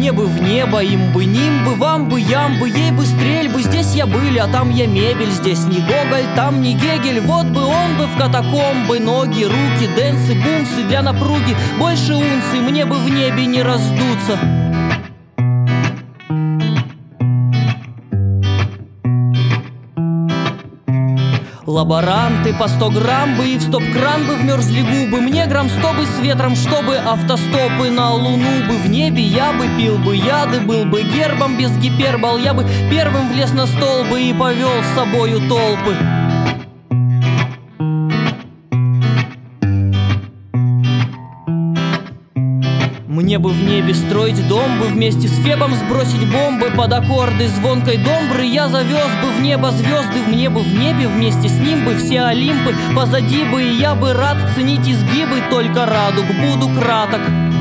Мне бы в небо, им бы, ним бы, вам бы, ям бы, ей бы, стрельбы. Здесь я были, а там я мебель. Здесь не Гоголь, там не Гегель. Вот бы он бы в катакомбы. Ноги, руки, дэнсы, бумсы для напруги. Больше унций, мне бы в небе не раздуться. Лаборанты по 100 грамм бы и в стоп-кран бы вмерзли губы. Мне грамм 100 бы с ветром, чтобы автостопы на луну бы. В небе я бы пил бы яды, был бы гербом без гипербол. Я бы первым влез на стол бы и повел с собою толпы. Мне бы в небе строить дом бы, вместе с Фебом сбросить бомбы под аккорды звонкой домбры. Я завез бы в небо звезды, мне бы в небе вместе с ним бы все Олимпы позади бы. И я бы рад ценить изгибы, только радуг буду краток.